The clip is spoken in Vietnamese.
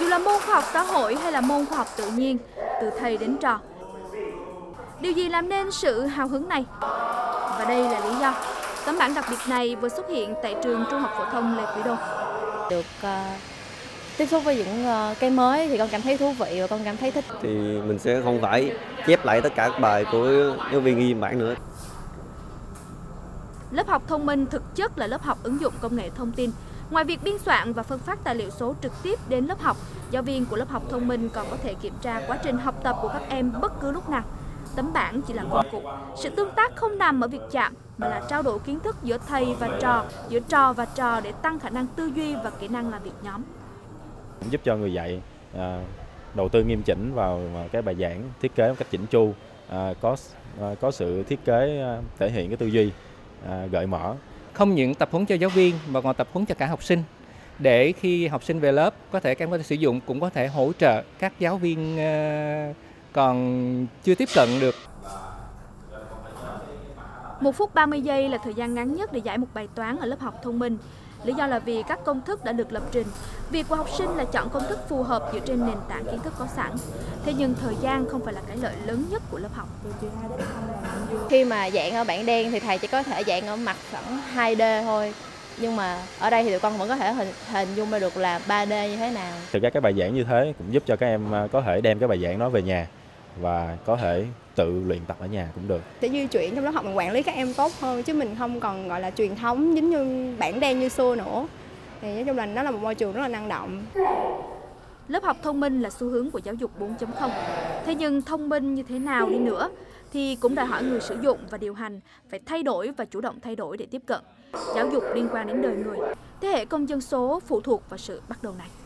là môn khoa học xã hội hay là môn khoa học tự nhiên, từ thầy đến trò. Điều gì làm nên sự hào hứng này? Và đây là lý do. Tấm bảng đặc biệt này vừa xuất hiện tại trường Trung học phổ thông Lê Quý Đôn. Được tiếp xúc với những cái mới thì con cảm thấy thú vị và con cảm thấy thích. Thì mình sẽ không phải chép lại tất cả các bài của giáo viên ghi bảng nữa. Lớp học thông minh thực chất là lớp học ứng dụng công nghệ thông tin. Ngoài việc biên soạn và phân phát tài liệu số trực tiếp đến lớp học, giáo viên của lớp học thông minh còn có thể kiểm tra quá trình học tập của các em bất cứ lúc nào. Tấm bảng chỉ là công cụ. Sự tương tác không nằm ở việc chạm, mà là trao đổi kiến thức giữa thầy và trò, giữa trò và trò để tăng khả năng tư duy và kỹ năng làm việc nhóm. Giúp cho người dạy đầu tư nghiêm chỉnh vào cái bài giảng, thiết kế một cách chỉnh chu, có sự thiết kế thể hiện cái tư duy gợi mở. Không những tập huấn cho giáo viên mà còn tập huấn cho cả học sinh, để khi học sinh về lớp các em có thể sử dụng, cũng có thể hỗ trợ các giáo viên còn chưa tiếp cận được. 1 phút 30 giây là thời gian ngắn nhất để giải một bài toán ở lớp học thông minh. Lý do là vì các công thức đã được lập trình. Việc của học sinh là chọn công thức phù hợp dựa trên nền tảng kiến thức có sẵn. Thế nhưng thời gian không phải là cái lợi lớn nhất của lớp học. Khi mà dạng ở bảng đen thì thầy chỉ có thể dạng ở mặt phẳng 2D thôi. Nhưng mà ở đây thì tụi con vẫn có thể hình dung ra được là 3D như thế nào. Thực ra cái bài giảng như thế cũng giúp cho các em có thể đem cái bài giảng đó về nhà và có thể tự luyện tập ở nhà cũng được. Để di chuyển trong lớp học mình quản lý các em tốt hơn, chứ mình không còn gọi là truyền thống giống như bảng đen như xưa nữa. Thì nói chung là nó là một môi trường rất là năng động. Lớp học thông minh là xu hướng của giáo dục 4.0. Thế nhưng thông minh như thế nào đi nữa thì cũng đòi hỏi người sử dụng và điều hành phải thay đổi và chủ động thay đổi để tiếp cận. Giáo dục liên quan đến đời người. Thế hệ công dân số phụ thuộc vào sự bắt đầu này.